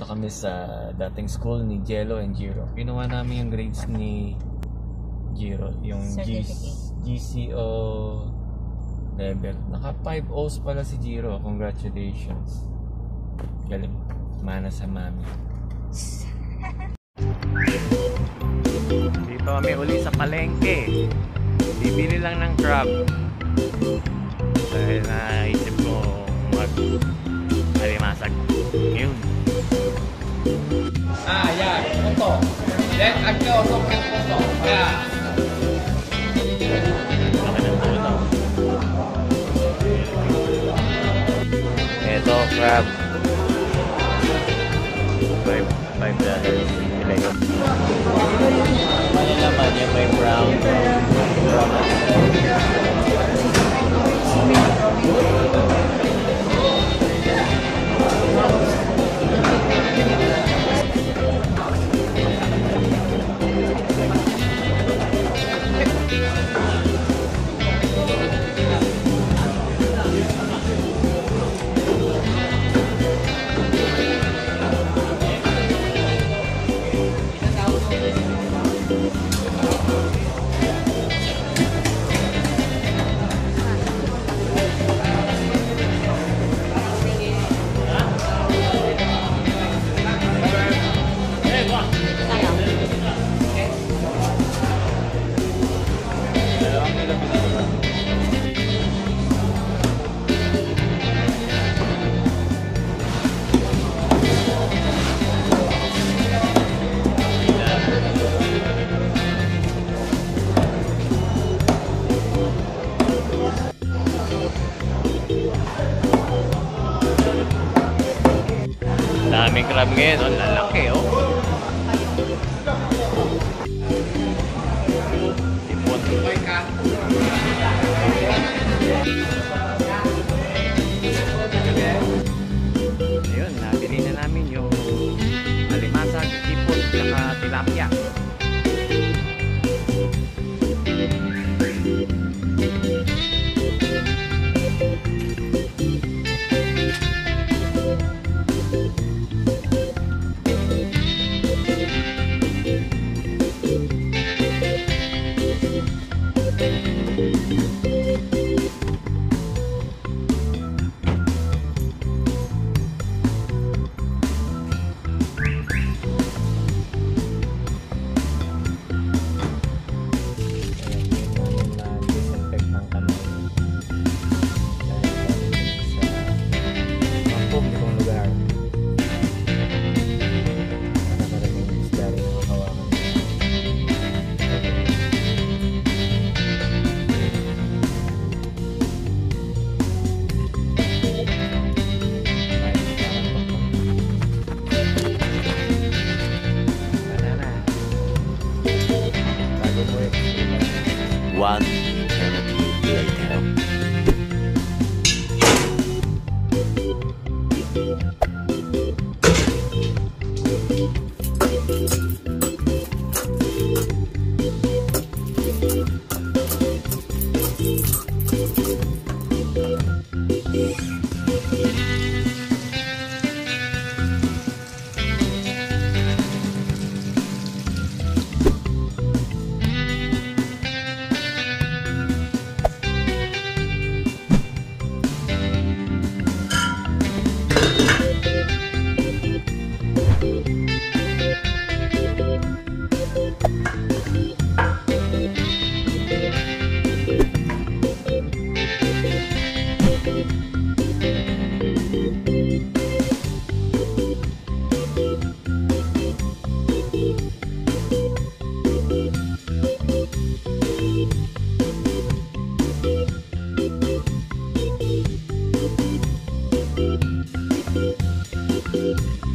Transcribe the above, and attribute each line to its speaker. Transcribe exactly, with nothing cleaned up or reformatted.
Speaker 1: nandito kami sa dating school ni Jello and Jiro. Ginawa namin yung grades ni Jiro, yung G C O level. Naka five O's pala si Jiro. Congratulations. Galing. Mana sa mami. Dito kami uli sa palengke. Bibili lang ng crab. Dahil naisip ko mag alimasag. Yun.
Speaker 2: Ah, ya, foto. Then, aquí otro que foto. Ya.
Speaker 1: Ito, crab. Five, five dollars. Ano naman yung may brown. Daming crab ngayon, oh, lalaki oh. Tipon. Ayun, nabili na namin yung alimasag, tipon, saka tilapia. One eternity later. Thank you.